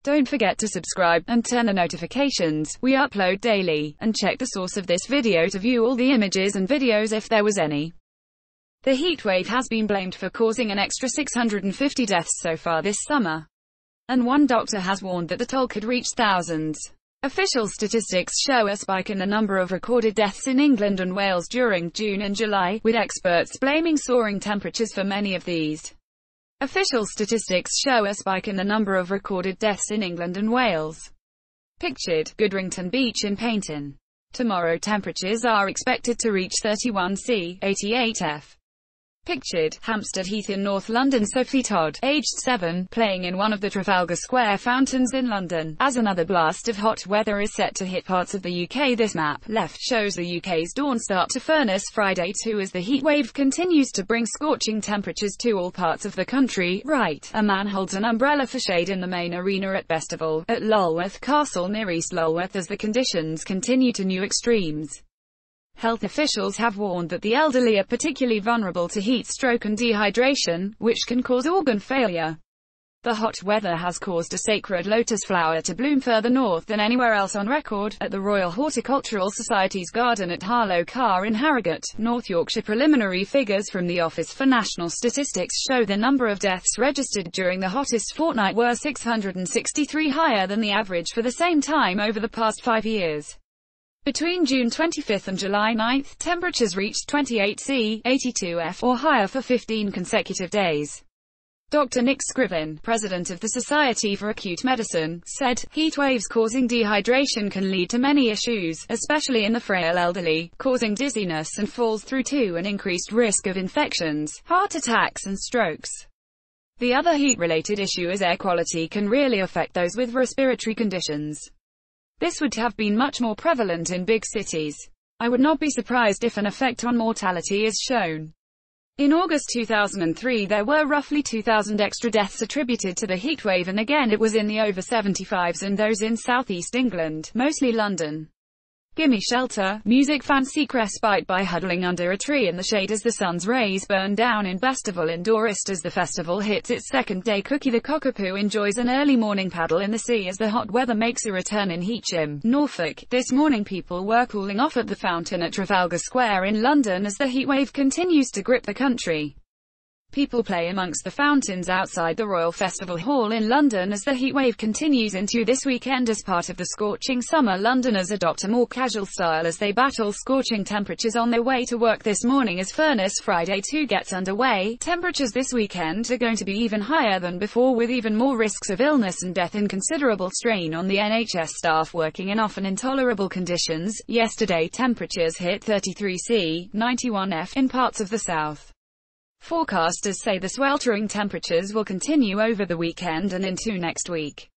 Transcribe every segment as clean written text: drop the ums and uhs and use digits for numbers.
Don't forget to subscribe, and turn the notifications. We upload daily. And check the source of this video to view all the images and videos if there was any. The heatwave has been blamed for causing an extra 650 deaths so far this summer. And one doctor has warned that the toll could reach thousands. Official statistics show a spike in the number of recorded deaths in England and Wales during June and July, with experts blaming soaring temperatures for many of these. Official statistics show a spike in the number of recorded deaths in England and Wales. Pictured, Goodrington Beach in Paynton. Tomorrow temperatures are expected to reach 31°C, 88°F. Pictured, Hampstead Heath in North London. Sophie Todd, aged 7, playing in one of the Trafalgar Square fountains in London, as another blast of hot weather is set to hit parts of the UK. This map, left, shows the UK's dawn start to furnace Friday too, as the heatwave continues to bring scorching temperatures to all parts of the country. Right, a man holds an umbrella for shade in the main arena at Festival, at Lulworth Castle near East Lulworth, as the conditions continue to new extremes. Health officials have warned that the elderly are particularly vulnerable to heat stroke and dehydration, which can cause organ failure. The hot weather has caused a sacred lotus flower to bloom further north than anywhere else on record, at the Royal Horticultural Society's garden at Harlow Carr in Harrogate, North Yorkshire. Preliminary figures from the Office for National Statistics show the number of deaths registered during the hottest fortnight were 663, higher than the average for the same time over the past 5 years. Between June 25 and July 9, temperatures reached 28°C, 82°F, or higher for 15 consecutive days. Dr. Nick Scriven, president of the Society for Acute Medicine, said, "Heatwaves causing dehydration can lead to many issues, especially in the frail elderly, causing dizziness and falls through to an increased risk of infections, heart attacks and strokes. The other heat-related issue is air quality can really affect those with respiratory conditions. This would have been much more prevalent in big cities. I would not be surprised if an effect on mortality is shown." In August 2003 there were roughly 2,000 extra deaths attributed to the heatwave, and again it was in the over 75s and those in southeast England, mostly London. Gimme shelter, music fans seek respite by huddling under a tree in the shade as the sun's rays burn down in Festival Indoorist. As the festival hits its second day, Cookie the Cockapoo enjoys an early morning paddle in the sea as the hot weather makes a return in Heacham, Norfolk. This morning people were cooling off at the fountain at Trafalgar Square in London as the heatwave continues to grip the country. People play amongst the fountains outside the Royal Festival Hall in London as the heatwave continues into this weekend. As part of the scorching summer, Londoners adopt a more casual style as they battle scorching temperatures on their way to work this morning as Furnace Friday 2 gets underway. Temperatures this weekend are going to be even higher than before, with even more risks of illness and death and considerable strain on the NHS staff working in often intolerable conditions. Yesterday temperatures hit 33°C, 91°F in parts of the south. Forecasters say the sweltering temperatures will continue over the weekend and into next week.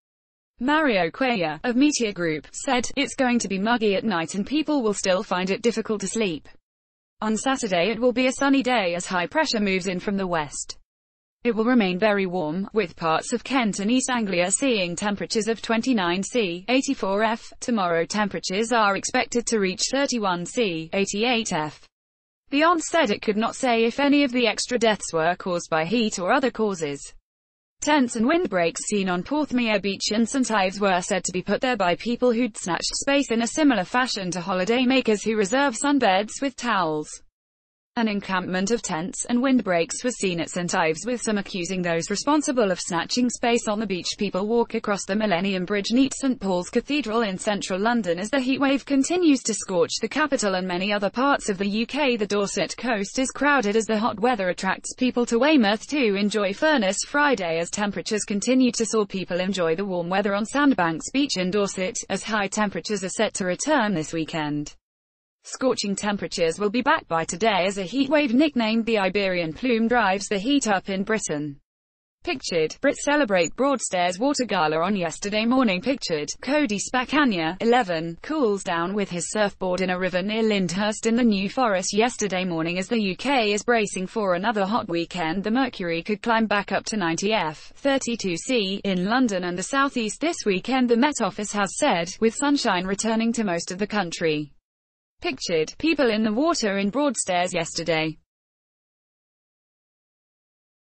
Mario Cuellar, of Meteor Group, said, "It's going to be muggy at night and people will still find it difficult to sleep. On Saturday it will be a sunny day as high pressure moves in from the west. It will remain very warm, with parts of Kent and East Anglia seeing temperatures of 29°C, 84°F. Tomorrow temperatures are expected to reach 31°C, 88°F. Beyond said it could not say if any of the extra deaths were caused by heat or other causes. Tents and windbreaks seen on Porthmeor Beach in St Ives were said to be put there by people who'd snatched space in a similar fashion to holidaymakers who reserve sunbeds with towels. An encampment of tents and windbreaks was seen at St Ives, with some accusing those responsible of snatching space on the beach. People walk across the Millennium Bridge near St Paul's Cathedral in central London as the heatwave continues to scorch the capital and many other parts of the UK. The Dorset coast is crowded as the hot weather attracts people to Weymouth to enjoy Furnace Friday as temperatures continue to soar. People enjoy the warm weather on Sandbanks Beach in Dorset, as high temperatures are set to return this weekend. Scorching temperatures will be back by today as a heatwave nicknamed the Iberian Plume drives the heat up in Britain. Pictured, Brits celebrate Broadstairs Water Gala on yesterday morning. Pictured, Cody Spacania, 11, cools down with his surfboard in a river near Lyndhurst in the New Forest yesterday morning as the UK is bracing for another hot weekend. The mercury could climb back up to 90°F, 32°C, in London and the southeast this weekend, the Met Office has said, with sunshine returning to most of the country. Pictured, people in the water in Broadstairs yesterday.